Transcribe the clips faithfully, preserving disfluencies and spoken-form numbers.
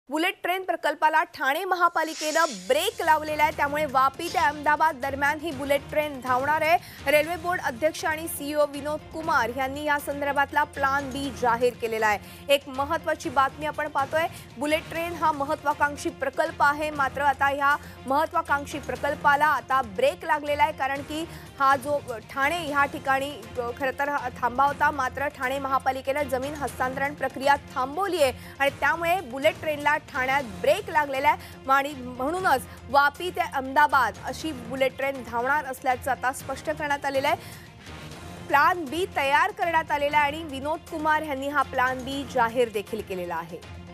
Bullet train प्रकल्पाला ठाणे महापालिकेनं break लावलेला आहे। त्यामुळे वापी ते अहमदाबाद दरम्यान ही बुलेट ट्रेन धावणार आहे। रेल्वे बोर्ड अध्यक्ष आणि सीईओ विनोद कुमार यांनी या संदर्भातला प्लान बी जाहीर केलेला आहे। एक महत्त्वाची बातमी आपण पाहतोय, बुलेट ट्रेन हा महत्त्वाकांक्षी प्रकल्प आहे, मात्र आता ह्या महत्त्वाकांक्षी प्रकल्पाला आता ब्रेक लागलेला आहे, कारण की हा जो ठाणे ह्या ठिकाणी खरं तर थांबा होता, मात्र ठाणे महापालिकेने जमीन हस्तांतरण प्रक्रिया थांबवली आहे आणि त्यामुळे बुलेट ट्रेनला ठाण्यात ब्रेक लागलेला आहे आणि म्हणूनच वापी ते अहमदाबाद अशी बुलेट ट्रेन धावणार असल्याचं आता स्पष्ट करण्यात आलेलं आहे। प्लान बी तयार करण्यात आलेला आहे आणि विनोद कुमार यांनी हा प्लान बी जाहीर देखील केलेला आहे।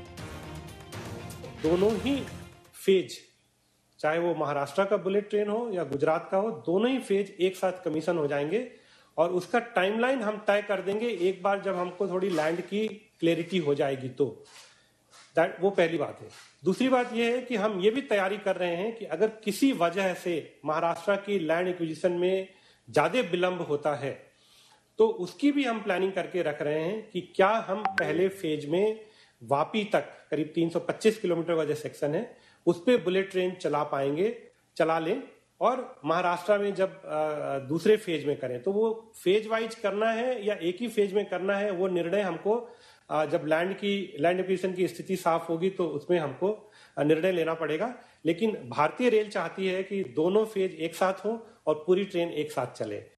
दोनों ही फेज, चाहे वो महाराष्ट्र का बुलेट ट्रेन हो या गुजरात का हो, दोनों ही फेज एक साथ कमीशन हो जाएंगे और उसका टाइमलाइन हम तय कर देंगे एक बार जब हमको थोड़ी लैंड की क्लैरिटी हो जाएगी तो। दैट वो पहली बात है। दूसरी बात यह है कि हम ये भी तैयारी कर रहे हैं कि अगर किसी वजह से महाराष्ट्र की लैंड एक्विजिशन में ज्यादा विलंब होता है तो उसकी भी हम प्लानिंग करके रख रहे हैं कि क्या हम पहले फेज में वापी तक करीब तीन सौ पच्चीस किलोमीटर का जो सेक्शन है उस पर बुलेट ट्रेन चला पाएंगे, चला लें, और महाराष्ट्र में जब दूसरे फेज में करें तो वो फेज वाइज करना है या एक ही फेज में करना है, वो निर्णय हमको जब लैंड की लैंड एक्विजिशन की स्थिति साफ होगी तो उसमें हमको निर्णय लेना पड़ेगा। लेकिन भारतीय रेल चाहती है कि दोनों फेज एक साथ हों और पूरी ट्रेन एक साथ चले।